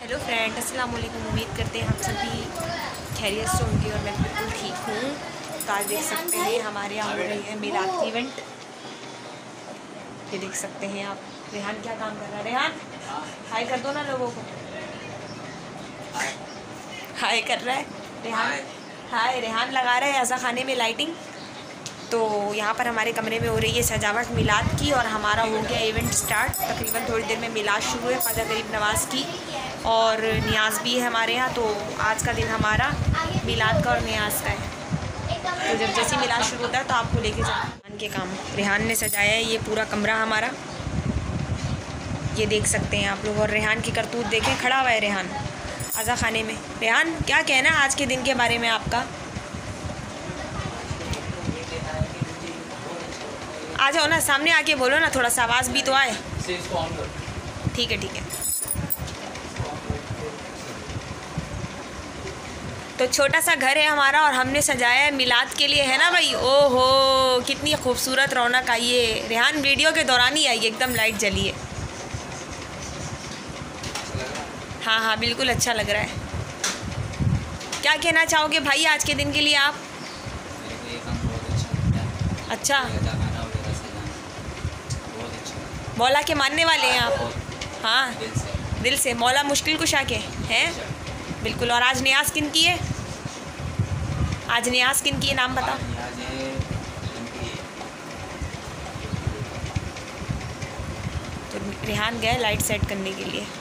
Hello friend, अस्सलाम वालेकुम। उम्मीद करते हैं हम सभी खैरियत से होंगे और मैं बिल्कुल ठीक हूँ। तो आज देख सकते हैं हमारे यहाँ हो रही है मिलाद की इवेंट। ये देख सकते हैं आप। रेहान क्या काम कर रहा है? रेहान हाय कर दो ना लोगों को। हाय कर रहा है रेहान। हाय रेहान लगा रहा है ऐसा खाने में लाइटिंग। तो यहाँ पर हमारे कमरे में हो रही है सजावट मिलाद की और हमारा हो गया इवेंट स्टार्ट। तकरीबन थोड़ी देर में मिलाद शुरू है, फ़जर करीब नमाज की और नियाज भी है हमारे यहाँ। तो आज का दिन हमारा मिलाद का और नियाज का है। तो जब जैसे मिलाद शुरू होता है तो आपको लेके जाने के काम रेहान ने सजाया है ये पूरा कमरा हमारा। ये देख सकते हैं आप लोग। और रेहान की करतूत देखें, खड़ा हुआ है रेहान आज़ा खाने में। रेहान क्या कहना है आज के दिन के बारे में आपका? आ जाओ ना, सामने आके बोलो ना, थोड़ा सा आवाज़ भी तो आए। ठीक है ठीक है। तो छोटा सा घर है हमारा और हमने सजाया है मिलाद के लिए, है ना भाई? ओहो कितनी खूबसूरत रौनक आई है। रेहान वीडियो के दौरान ही आई, एकदम लाइट जली है। हाँ हाँ बिल्कुल अच्छा लग रहा है। क्या कहना चाहोगे भाई आज के दिन के लिए आप? अच्छा, मौला के मानने वाले हैं आप? हाँ दिल से। मौला मुश्किल कुशा के हैं बिल्कुल। और आज नियाज किन की है? आज नियाज किन की है, नाम बताओ। तो रेहान गए लाइट सेट करने के लिए।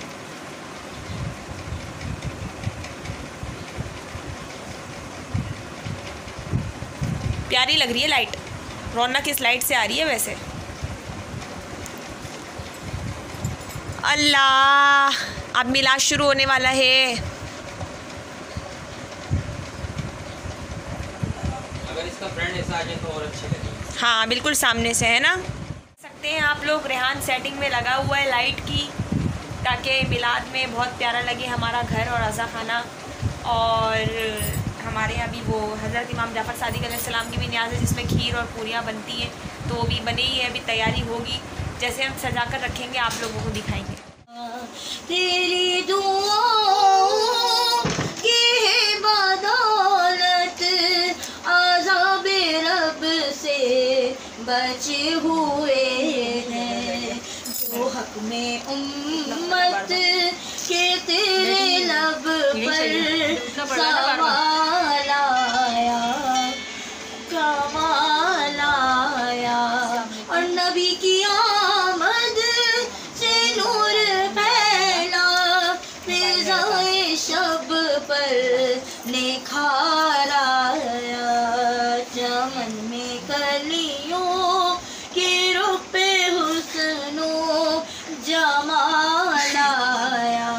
प्यारी लग रही है लाइट, रौनक इस लाइट से आ रही है वैसे। अल्लाह अब मिलाद शुरू होने वाला है। अगर इसका फ्रेंड ऐसा आ जाए तो और अच्छी लगेगी। हाँ बिल्कुल सामने से, है ना? देख सकते हैं आप लोग रेहान सेटिंग में लगा हुआ है लाइट की, ताकि मिलाद में बहुत प्यारा लगे हमारा घर और अज़ा खाना। और हमारे यहाँ भी वो हज़रत इमाम जाफ़र सादिक अलैहिस्सलाम की भी न्याज़ है जिसमें खीर और पूरियाँ बनती हैं। तो वो भी बनी ही है, अभी तैयारी होगी। जैसे हम सजा कर रखेंगे आप लोगों को दिखाएंगे। तेरी दुआओं की बदौलत अज़ाबे रब से बचे हुए हैं, जो हक में उम्मत के तेरे लब पर सवाल आया, कमाल आया। और नबी की आमद से नूर फैला, फिज़ाए शब पर निखार आया। चमन में कलियों के रुख पे हुस्नो जमाल आया,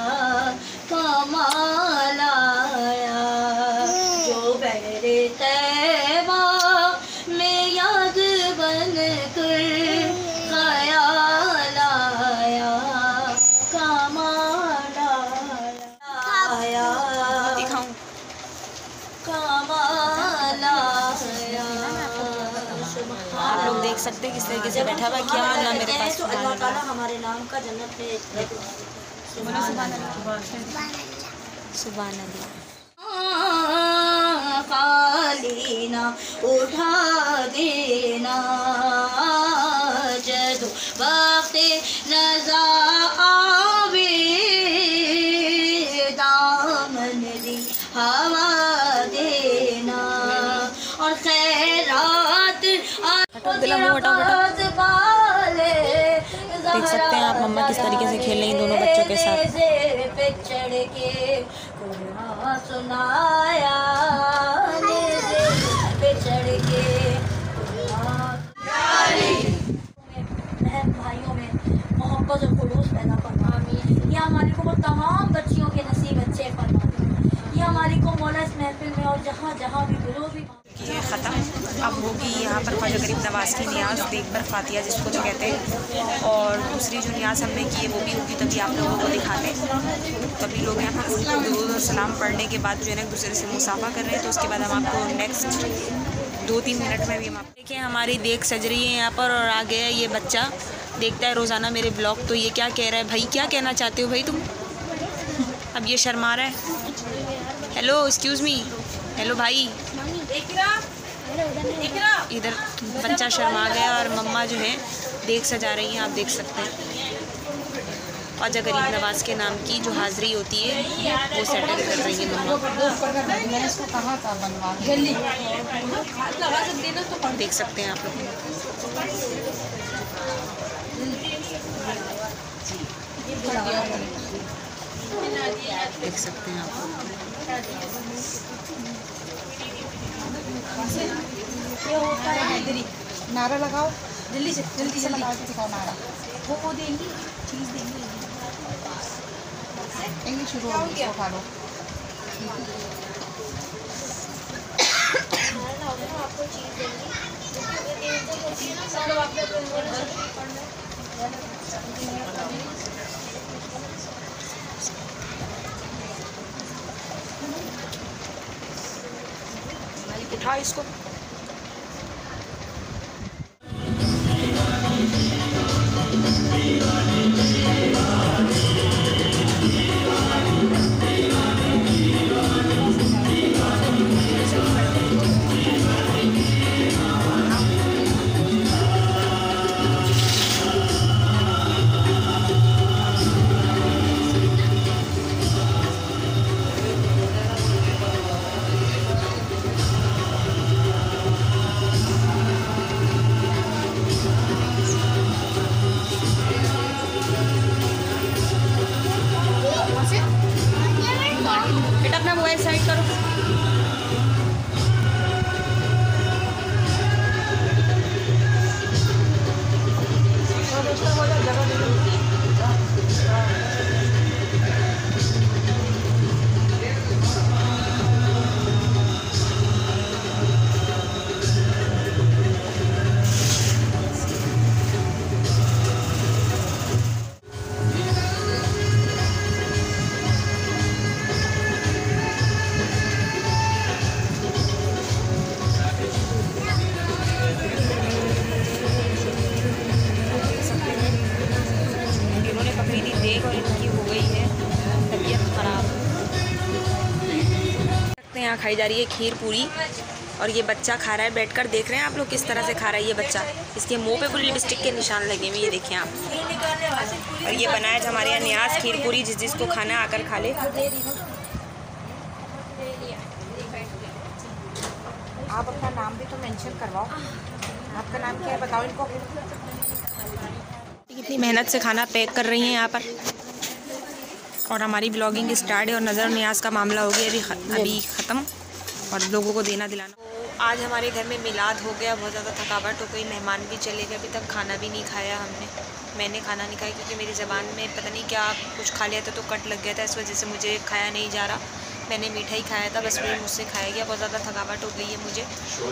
कमाल आया। जो बहरे तैबा में याद बन कर ख़याल आया, कमाल आया, दिखाऊं? कमाल आया। आप लोग देख सकते हैं किस तरीके से बैठा हुआ है। क्या मानना मेरे पास? तो अल्लाह ताला हमारे नाम का जन्नत में सुभान अल्लाह। खाली ना उठा देना, जदो वक्त रज़ा आवे, दामन दी हवा देना। और खैरात देख सकते हैं आप मम्मा किस तरीके से खेल रही हैं दोनों बच्चों के साथ। पे चढ़ के कुरान सुनाया, पे चढ़ के बहन भाइयों में मोहब्बत और खुलूस पैदा फरमा। या हमारे को तमाम बच्चियों के नसीब अच्छे फरमा। या हमारी को मौला इस महफिल में और जहाँ जहाँ भी दिलो भी ये ख़त्म। अब होगी यहाँ पर फ़जर करीब नमाज की नियाज़, देखकर फातिया जिसको जो कहते हैं। और दूसरी जो नियाज़ हमने की है वो भी होगी, तभी आप लोगों को दिखाते हैं। तभी लोग यहाँ पर दुरूद और सलाम पढ़ने के बाद जो है ना एक दूसरे से मुसाफा कर रहे हैं। तो उसके बाद हम आपको नेक्स्ट 2-3 मिनट में भी हम देखिए हमारी देख सज रही है यहाँ पर। और आ गया ये बच्चा, देखता है रोज़ाना मेरे ब्लॉग। तो ये क्या कह रहा है भाई? क्या कहना चाहते हो भाई तुम? अब ये शर्मा रहा है। हेलो एक्सक्यूज़ मी, हेलो भाई। इधर बच्चा शर्मा गया और मम्मा जो है देख सजा रही हैं, आप देख सकते हैं। ख्वाजा गरीब नवाज़ के नाम की जो हाज़री होती है वो सेटल कर रही है मम्मा। देख सकते हैं आप लोग, देख सकते हैं आप लोग। ये होता है नारा लगाओ, जल्दी से लगा के दिखाओ नारा। वो देंगी, चीज़ देंगी। ये शुरू हो गई, इसको खा लो। आपको चीज़ देंगी। उठा इसको। बेटा अपना मोबाइल साइड करो। देख और इनकी हो गई है तबीयत ख़राब। यहाँ खाई जा रही है खीर पूरी और ये बच्चा खा रहा है बैठकर। देख रहे हैं आप लोग किस तरह से खा रहा है ये बच्चा। इसके मुंह पे पूरी लिपस्टिक के निशान लगे हुए, ये देखें आप। और ये बनाया था हमारे यहाँ न्याज खीर पूरी, जिसको खाना आकर खा ले। आप अपना नाम भी तो मेंशन करवाओ। आपका नाम क्या है बताओ इनको। कितनी मेहनत से खाना पैक कर रही हैं यहाँ पर। और हमारी ब्लॉगिंग स्टार्ट है और नज़र न्याज का मामला हो गया अभी ख़त्म और लोगों को देना दिलाना। तो आज हमारे घर में मिलाद हो गया, बहुत ज़्यादा थकावट हो गई, मेहमान भी चले गए, अभी तक खाना भी नहीं खाया हमने। मैंने खाना नहीं खाया क्योंकि मेरी ज़बान में पता नहीं क्या कुछ खा लिया था तो कट लग गया था, इस वजह से मुझे खाया नहीं जा रहा। मैंने मीठा ही खाया था, बस वही मुझसे खाया गया। बहुत ज़्यादा थकावट हो गई है मुझे।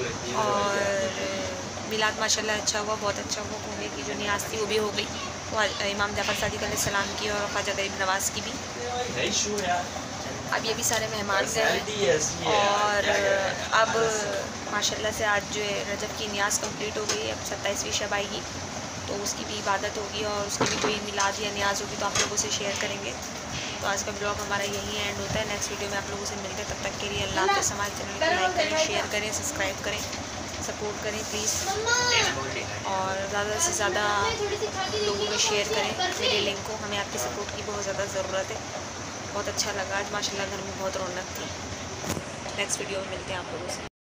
और मिलाद माशाल्लाह अच्छा हुआ, बहुत अच्छा हुआ। घूमने की जो न्याज थी वो भी हो गई। तो इमाम जाफ़र सादिक अलैहिस्सलाम की और ख्वाजा गरीब नवाज़ की भी। अब ये भी सारे मेहमान गए और अब माशाल्लाह से आज जो है रजब की न्याज कंप्लीट हो गई। अब 27वीं शब आएगी तो उसकी भी इबादत होगी और उसकी भी कोई मिलाद या न्याज होगी तो आप लोगों से शेयर करेंगे। तो आज का ब्लॉग हमारा यहीं एंड होता है। नेक्स्ट वीडियो में आप लोगों से मिलते हैं, तब तक के लिए अल्लाह हाफ़िज़। हमारे चैनल को लाइक करें, शेयर करें, सब्सक्राइब करें, सपोर्ट करें प्लीज़। और ज़्यादा से ज़्यादा लोगों में शेयर करें मेरे लिंक को। हमें आपकी सपोर्ट की बहुत ज़्यादा ज़रूरत है। बहुत अच्छा लगा आज माशाल्लाह, घर में बहुत रौनक थी। नेक्स्ट वीडियो में मिलते हैं आप लोगों से।